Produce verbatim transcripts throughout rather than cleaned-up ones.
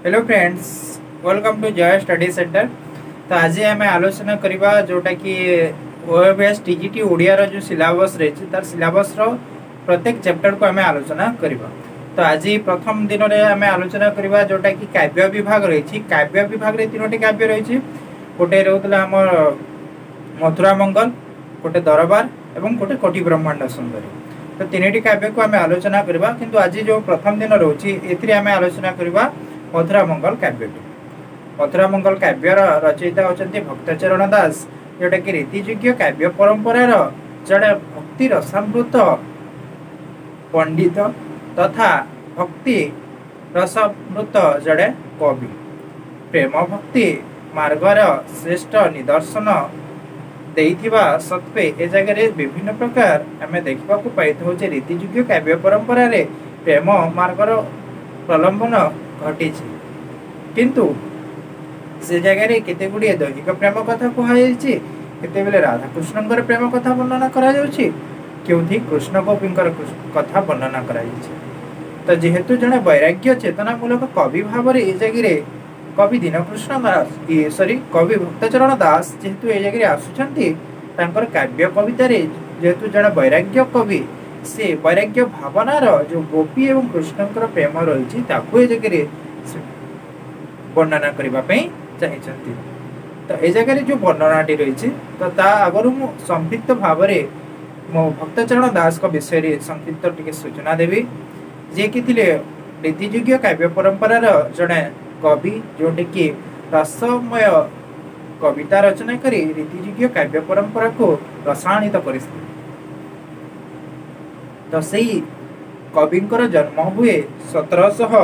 Hello friends, welcome to Jai study centre. तो आज आम आलोचना करवा जोटा कि ओएबीएस टीजीटी ओडिया रो जो सिलेबस रही तार सिलेबस रो प्रत्येक चैप्टर को आम आलोचना करवा। तो आज प्रथम दिन में आम आलोचना करवा जोटा कि काव्य विभाग रही। काव्य विभाग रे तीनोटी काव्य रही। गोटे रोला आम मथुरा मंगल, गोटे दरबार एवं गोटे कोटि ब्रह्मांड सुंदरी। तो तीन काव्य को आम आलोचना करवा, किंतु आज जो प्रथम दिन रोचे ए आम आलोचना करवा मथुरा मंगल काव्य। मथुरा मंगल काव्य रचयिता होती भक्तचरण दास, जोटा कि रीतियोग्य काव्य परंपरार जड़े भक्ति रसामृत पंडित तथा भक्ति रसामृत जड़े कवि। प्रेम भक्ति मार्गर श्रेष्ठ निदर्शन देइथिबा सत्वे ए जगह विभिन्न प्रकार आम देखा पाई रीतियोग्य काव्य परंपरा रे प्रेम मार्गर प्रलंबन घटी। किंतु से जगह केते गुड़िए दैहिक प्रेम कथा कहुई, केते बेले राधा कृष्ण प्रेम कथा वर्णना करा जाउछि, क्योंथि कृष्ण गोपी कथा वर्णना करा जाउछि। तो जेहेतु जड़े वैराग्य चेतनामूलक कवि भाव में ये जगह कवि दीनकृष्ण दास सॉरी कवि भक्तचरण दास जेहेतु ये जगह आसुचंती तांकर काव्य कवितार जेहेतु जड़े वैराग्य कवि से वैराग्य भावनार जो गोपी एवं कृष्ण प्रेम रही जगह वर्णना करने चाहिए। तो ये जगह जो वर्णनाटी रही तो ता आगर मु संक्षिप्त भाव में मो भक्तचरण दास को विषय संक्षिप्त टिके सूचना देवी, जे कि रीतियोग्य काव्य परंपरार जड़े कवि जोटे कि रसमय कविता रचना करी रीतियोग्य काव्य परंपरा को रसायनित कर। तो सही कविंकर जन्म हुए सतरशह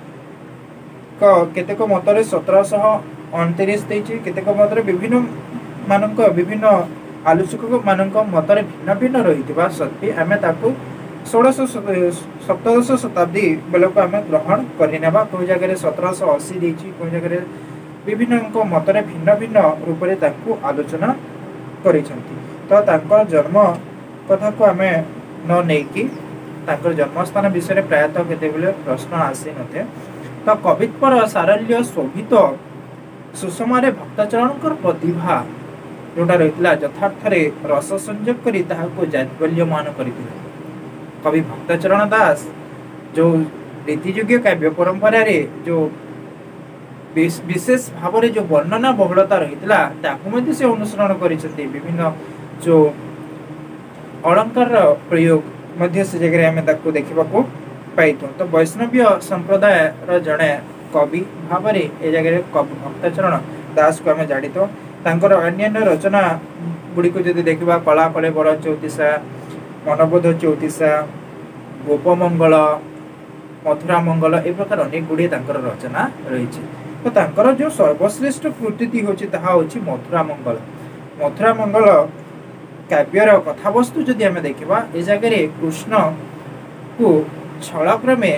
केतेक मतरे सतरशह अणतीस केतेक मतरे विभिन्न मानक विभिन्न आलोचक मानक मतरे भिन्न भिन्न रही सत्वे आम ताकू षोड़श सप्तदश शताब्दी बेलू आम ग्रहण करनेबा। कोई जगह सतरश अशी देछि, कोई जगह विभिन्न मतरे भिन्न भिन्न रूप से ताकू आलोचना करिसेंती। तो तांकर जन्म कथा को आम न नेकी तांकर जन्मस्थान विषय प्रायतः केते बेले प्रश्न आसी नथे। तो कवित्वर सारल्य शोभित सुषमारे भक्तचरण प्रतिभा जोटा रही यथार्थ रस संयोग करी ताहाको जाज्वल्यमान करथिले। कवि भक्तचरण दास जो रीतियोग्य काव्य परंपरा रे जो विशेष भाव में जो वर्णना बहुलता रही से अनुसरण करिसेंती। विभिन्न जो अलंकार प्रयोग मध्य से जगह आम ताको देखा पाई। तो वैष्णवीय संप्रदाय जड़े कवि भाव में ये जगह कवि भक्तचरण दास को आम जानी। तो अन्य रचना गुड़ी को जब देखा कला कले बड़ चौतीसा, मनबोध चौतीसा, गोपमंगल, मथुरा मंगल ए प्रकार अनेक गुड़िए रचना रही। तो तांकर जो सर्वश्रेष्ठ कृति होची ताहा होची मथुरा मंगल। मथुरा मंगल काव्यर कथावस्तु जदि आम देखा ए जगह कृष्ण को छल क्रमे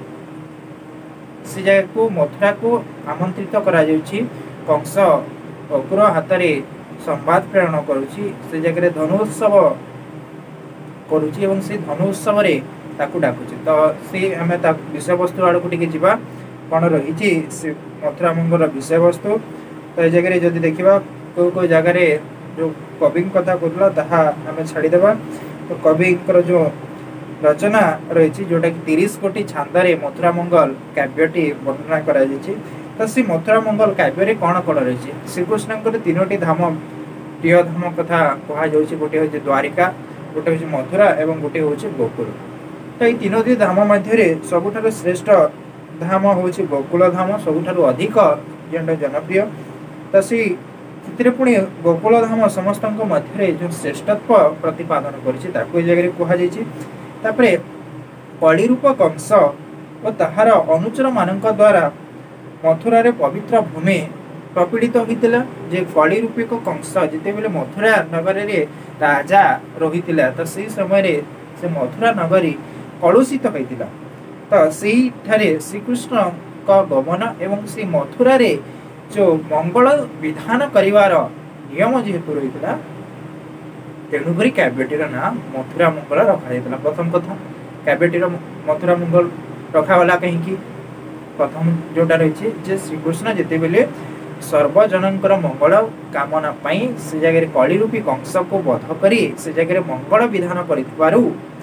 से जगह को मथुरा को आमंत्रित करा जाउछि। कंस अग्र हाथ में संवाद प्रेरण करुछि, से जगह धनुत्सव करुछि एवं से धनु उत्सव रे ताकू डाकुछि। तो से आमे ता विषय वस्तु आड़ को टिके जिबा कोन रही से मथुरा मंगल विषय वस्तु। तो ये जगह जदि देखा को को जगह जो कवि कथा कहला ताहा आमे छाड़ी देबा। तो कवि जो रचना रही जोटा कि तीस कोटी छांदारे मथुरा मंगल काव्यटी वर्णना करा जायछि। तो से मथुरा मंगल काव्य रे कोन कोन रही श्रीकृष्ण तीनोटी धाम प्रिय धाम कथा कहा जाउछि। गोटे होछि द्वारिका, गोटे होछि मथुरा एवं गोटे होछि गोकुल। तो ये तीनोटी धाम मध्य सबुठारु श्रेष्ठ धाम होछि गोकुल धाम, सबुठारु अधिक जेंडा जनप्रिय। तो सी पुणी गोकुल धाम समस्त मध्य जो श्रेष्ठत्व प्रतिपादन कर जगह कहुई। तापरे कलिरूप कंस और ताहार अनुचर मान द्वारा मथुरा रे पवित्र भूमि प्रपीड़ित होता। जे कली रूपिक कंस जिते बेले मथुरा नगर रे राजा रही तो से समय से मथुरा नगरी कलुषित होता। तो सही श्रीकृष्ण का गमन एवं से मथुरा रे जो मंगल विधान करिवार नियम जेहेतु रही तेणुक काव्यटीर नाम मथुरा मंगल रखा। प्रथम कथा काव्यटीर मथुरा मंगल रखागला कहीं प्रथम जोटा रही जे श्रीकृष्ण जिते बेले सर्वजनकर मंगल कामना पाई से जगह कली रूपी कंस को बध करी से जगह मंगल विधान करिथिबारु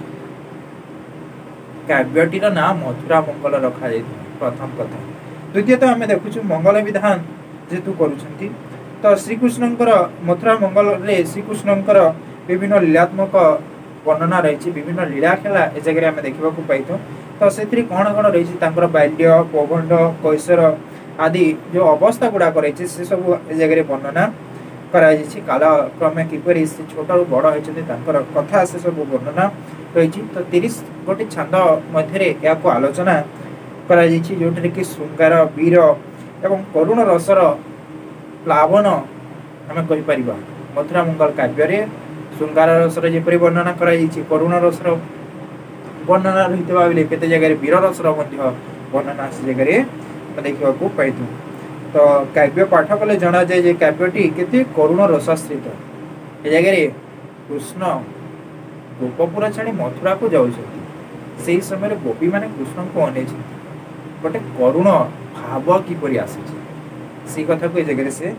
काव्यटीर नाम मथुरा मंगल रखा जाय प्रथम कथा। द्वितीयतः आम देखु मंगल विधान जेतु करुछंती तो श्रीकृष्णकर मथुरा मंगल रे श्रीकृष्णकर विभिन्न लीलात्मक वर्णना रही विभिन्न लीला खेला ए जगह आम देखा पाई तो से कौन कौन रही बाल्य पौगंड कैशोर आदि जो अवस्था गुड़ाक रही से सब ए जगह वर्णना कराई काल क्रमे किपरि से छोट बड़ होती कथा से सब वर्णना रही तो तीस गोटे छांद मध्य या आलोचना कराई जोटे कि श्रृंगार वीर एवं करुण रसर प्लावन आम कहीपर मथुरा मंगल काव्य श्रृंगार रसर जपरी वर्णना कराई करुण रसर वर्णना रही बेले केते जगह वीर रसर वर्णना से जगह देखा पाई तो काव्य पाठ कले जना जाए जे काव्यटी केते करुण रसाश्रित ए जगह कृष्ण गोपपुर छाड़ी मथुरा को जाऊँच से समय गोपी माने कृष्ण को अने गोटे करुण भाव किपरि आसी से कथा को जगह से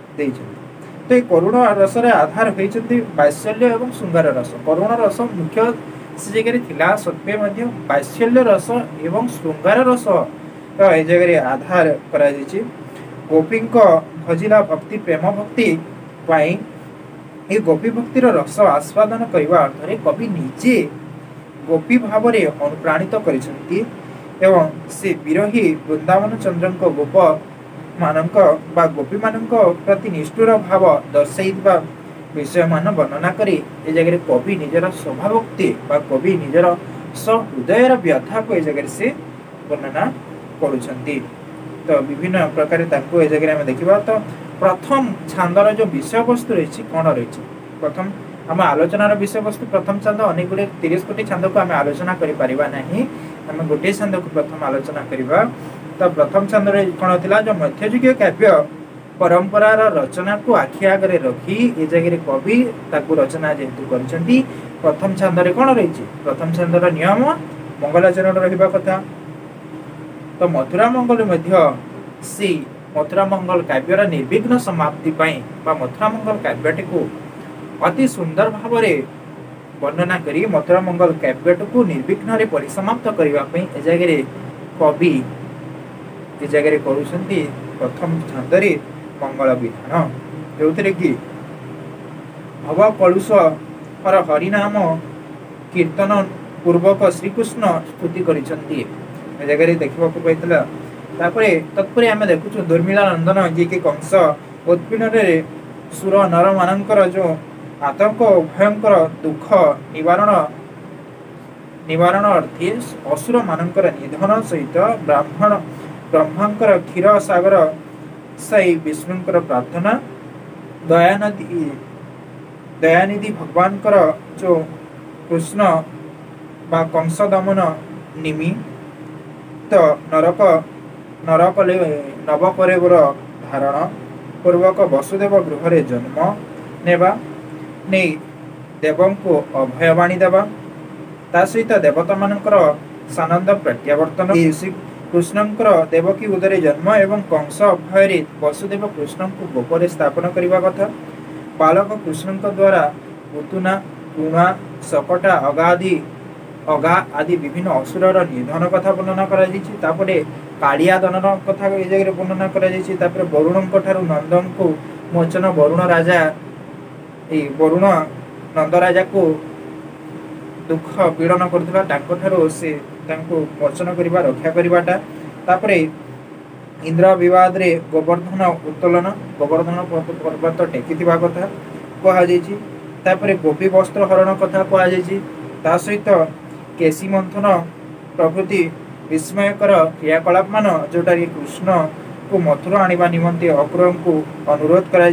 तो ये करुण रसर आधार होती बात्सल्य एवं श्रृंगार रस करुण रस मुख्य से जगह थिला सत्वे मध्य बात्सल्य रस एवं श्रृंगार रस ए जगह आधार करा गोपी भजिला भक्ति प्रेम भक्ति पाई ये गोपी भक्तिर रस आस्वादन करने अर्थरे कवि निजे गोपी भाव में अनुप्राणित करिसेंती एवं से विरही वृंदावन चंद्र गोप मानक बा गोपी मानक प्रति निष्ठुर भाव दर्शाइबा विषय मान वर्णना करी ए जगह कवि निजर स्वभावोक्ति बा कवि निजर सहृदयर व्यथा को ए जगह से वर्णना करुछंती तो विभिन्न प्रकार ताको ए जगह में देखिबा तो प्रथम छांदर जो विषय वस्तु रही कौन रही प्रथम आम आलोचनार विषय वस्तु प्रथम छांद अनेक गुड़े तीस कोटी छांद को आम आलोचना करें गोटे छांद को प्रथम आलोचना करवा तो प्रथम छांद कौन था जो मध्ययुगीय काव्य परंपरार रचना को आखि आगे रखी ए जगह कवि ताकू रचना जेहेतु कर प्रथम छांद कौन रही प्रथम छांदर नियम मंगलाचरण रहा कथा तो मथुरा मंगल से मथुरा मंगल काव्यर निर्विघ्न समाप्ति बा मथुरा मंगल काव्यटी को अति सुंदर भाव में वर्णना करी मथुरा मंगल काव्यटी को निर्विघ्न परिसमाप्त करने ए जगह कवि ए जगह करुछंती प्रथम छांदरे मंगल विधान जो कि भव कलुष हर हरिनाम कीर्तन पूर्वक श्रीकृष्ण स्तुति करिसंती ए जगह देखा पाइला तापरे तत्पर आम देखु दुर्मिला नंदन जी के कंस उत्पीड़न सुर नर मानकर जो आतंक भयंकर दुख निवारण निवारण अर्थी असुर मानकर निधन सहित ब्राह्मण ब्रह्मांकर क्षीर सागर सही विष्णुंकर प्रार्थना दयानिधि दयानिधि भगवान जो कृष्ण बा कंस दमन निमित्त नरक नरक नवकलेवर धारण पूर्वक वसुदेव गृह रे जन्म नेबा नहीं देवं को अभयवाणी देवा ता सहित देवता मानकर सानंद प्रत्यावर्तन श्री कृष्णंकर देवकी उदरे जन्म एवं कंस अभय वसुदेव कृष्ण को गोपरे स्थापन करने कथा बालक कृष्ण द्वारा पुतुना पुणा सकटा अगादि अगा आदि विभिन्न असुरर निधन कथा वर्णना कर कालिया दनन कथा ए जगह वर्णना कर वरुण नंदन को मोचन वरुण राजा वरुण नंद राजा को दुख पीड़न कर से मोचन करवा रक्षा करवाटा तापरे इंद्र विवाद रे गोवर्धन उत्तोलन गोवर्धन पर्वत टेकी कथा कहुई गोपी वस्त्र हरण कथा कहुई सहित केसी मंथन प्रभृति विस्मयकर क्रियाकलाप मान जोटा कि कृष्ण को मथुरा आनिबा निमंते अक्रूर को अनुरोध करा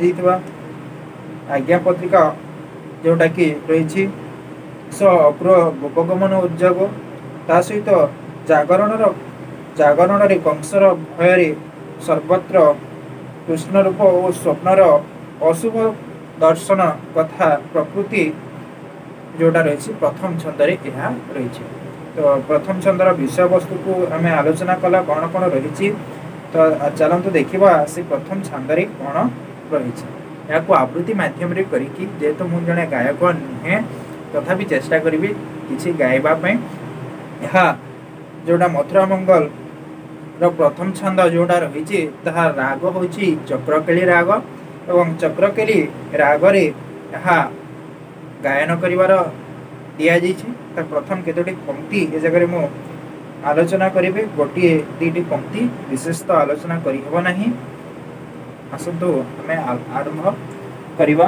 आज्ञा पत्रिका जोटा कि रही स अक्रूर गोपगमन उद्योग ता सहित जागरण जागरण रे कंसर भय सर्वत्र कृष्ण रूप और स्वप्नर अशुभ दर्शन कथा प्रकृति जोटा रही प्रथम छंदरे यह रही तो प्रथम छंदर विषय वस्तु को आम आलोचना कला कौन कौन रही। तो चलतु देखा से प्रथम छंदरे कौन रही। या आवृत्ति मध्यम करके जेहेतु मुझे जड़े गायक नुहे तथा चेष्टा करी कि गाइबापी यहाँ जोड़ा मथुरा मंगल प्रथम छंद जोड़ा रही राग हूँ चक्रकेली राग एवं चक्रकेली रागरे यहाँ गायन कर दि प्रथम केतोटी पंक्ति ए जगह मु आलोचना करी गोटे दुईटी पंक्ति विशेषतः आलोचना करहब नहीं। आसतु आम आरंभ करवा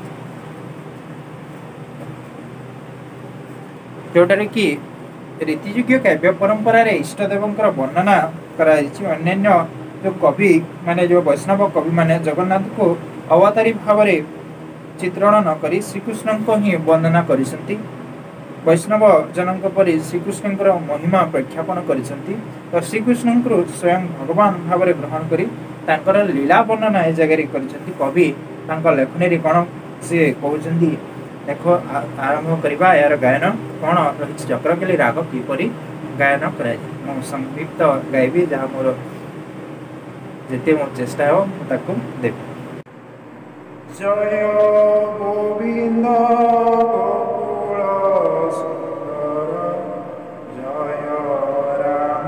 जोटारे कि रीतियोग्य काव्य परंपरा रे इष्टदेवंकर वर्णना कराई। अन्य जो कवि माने जो वैष्णव कवि माने जगन्नाथ को अवतारी भाव में चित्रण न करी श्रीकृष्ण को ही वर्णना करिसंती। वैष्णव जनक परि श्रीकृष्ण महिमा प्रख्यापन करिसंती। तो श्रीकृष्ण को स्वयं भगवान भाव में ग्रहण करी तांकर लीला वर्णना ए जगह करिसंती। कवि तांकर लेखनी कौन सी कहते देख आरंभ करवा यार गायन कौन रही चक्रकेली राग किपरि गायन कर संक्षिप्त गायबी जहाँ मोर जिते मोर चेष्टा हो ताकू देवी। जय गोविंद गोकुल सुंदर जय राम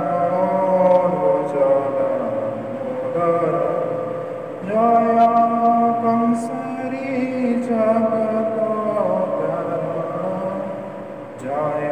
दामोदर जय कंसरी जगत जय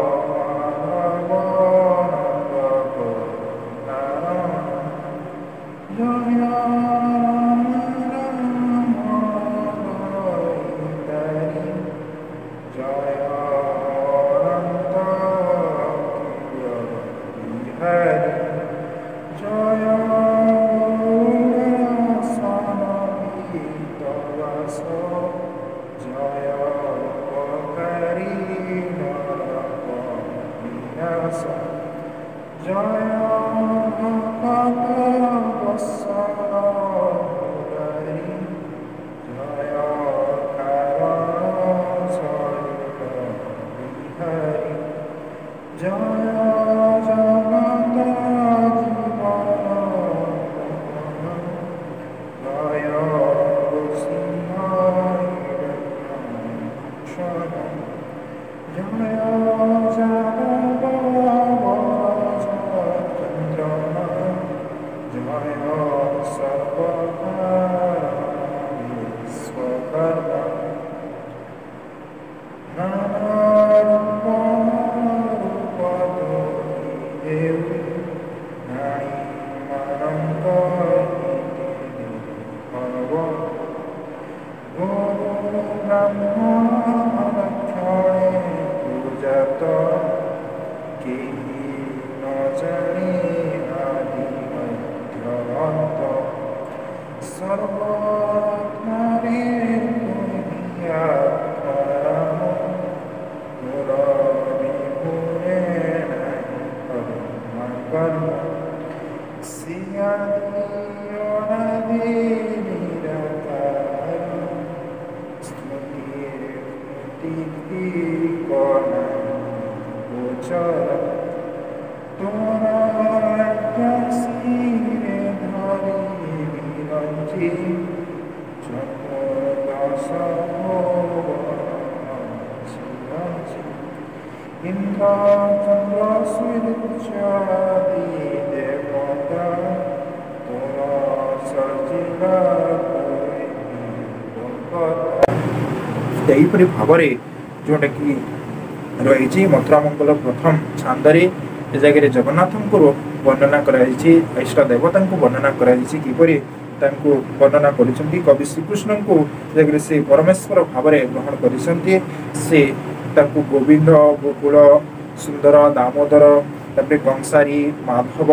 यहीपरि भाव में जोटा कि रही मथुरा मंगल प्रथम छांदरे ए जगह जगन्नाथ को वर्णना कराई इष्ट देवता को वर्णना कराई किपरि वर्णना करी कवि श्रीकृष्ण को जगह से परमेश्वर भाव में ग्रहण करिसंती। से ताकू गोविंद गोकुल सुंदर दामोदर तबे कंसारी माधव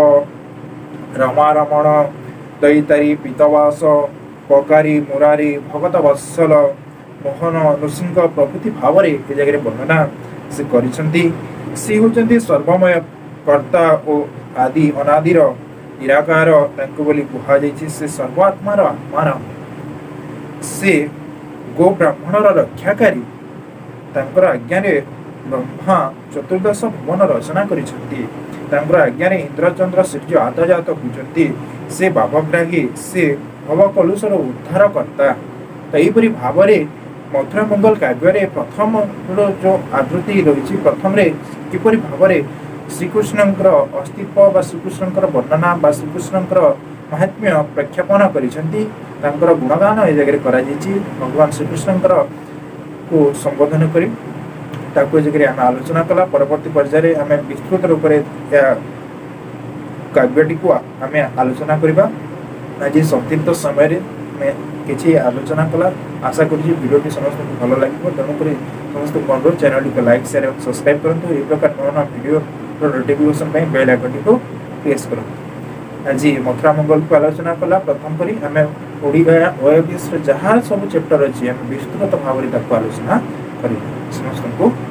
रमारमण दैतारी पीतवास ककारी मुरारी भगत वत्सल मोहन नृसिंह प्रभृति भाव में जगह वर्णना से करिसंती। से होचंती सर्वमय कर्ता और आदि अनादिर निराकार तांको बोली कुहा जायछि। से सर्वात्मार आत्मार से गो ब्राह्मणर रक्षाकारी तांकर आज्ञा रे ବ୍ରହ୍ମା ଚତୁର୍ଦଶ ଭୁବନ ରଚନା କରିଛନ୍ତି। ତାଙ୍କର ଆଜ୍ଞାରେ ଇନ୍ଦ୍ରଚନ୍ଦ୍ର ସୂର୍ଯ୍ୟ ଆତଜାତ ହୋଇଛନ୍ତି। ସେ ବାବଗ୍ରାହୀ, ସେ ଭବକଳୁଷର ଉଦ୍ଧାର କର୍ତ୍ତା। ତ ଏହିପରି ଭାବରେ ମଥୁରା ମଙ୍ଗଳ କାବ୍ୟରେ ପ୍ରଥମ ଯେଉଁ ଆବୃତ୍ତି ରହିଛି, ପ୍ରଥମରେ କିପରି ଭାବରେ ଶ୍ରୀକୃଷ୍ଣଙ୍କର ଅସ୍ତିତ୍ୱ ବା ଶ୍ରୀକୃଷ୍ଣଙ୍କର ବର୍ଣ୍ଣନା ବା ଶ୍ରୀକୃଷ୍ଣଙ୍କର ମହାତ୍ମ୍ୟ ପ୍ରକ୍ଷେପଣ କରିଛନ୍ତି, ତାଙ୍କର ଗୁଣଗାନ ଏ ଜାଗାରେ କରାଯାଇଛି। ଭଗବାନ ଶ୍ରୀକୃଷ୍ଣଙ୍କର କୁ ସମ୍ବୋଧନ କରି ତାକୁ ଏ ଜାଗାରେ ଆମେ ଆଲୋଚନା କଲା। ପରବର୍ତ୍ତୀ ପର୍ଯ୍ୟାୟରେ ଆମେ ବିସ୍ତୃତ ରୂପରେ କାବ୍ୟଟିକୁ ଆମେ ଆଲୋଚନା କରିବା। ଆଜି ସଂକ୍ଷିପ୍ତ ସମୟରେ ଆମେ କିଛି ଆଲୋଚନା କଲା। ଆଶା କରୁଛି ଭିଡ଼ିଓଟି ସମସ୍ତଙ୍କୁ ଭଲ ଲାଗିବ। ତେଣୁକରି ସମସ୍ତଙ୍କୁ ଅନୁରୋଧ, ଚ୍ୟାନେଲଟିକୁ ଲାଇକ୍, ସେୟାର ଏବଂ ସବସ୍କ୍ରାଇବ୍ କରନ୍ତୁ। ଏହି ପ୍ରକାର ନୂଆ ନୂଆ ଭିଡ଼ିଓର ନୋଟିଫିକେସନ୍ ପାଇଁ ବେଲ୍ ଆଇକନ୍ଟିକୁ ପ୍ରେସ୍ କରନ୍ତୁ। ଆଜି ମଥୁରା ମଙ୍ଗଳକୁ ଆଲୋଚନା କଲା। ପ୍ରଥମ କରି ଆମେ ଓଡ଼ିଆ ଓଏବିଏସ୍ର ଯାହା ସବୁ ଚାପ୍ଟର ଅଛି ଆମେ ବିସ୍ତୃତ ଭାବରେ ତାକୁ ଆଲୋଚନା କରିବା। ସମସ୍ତଙ୍କୁ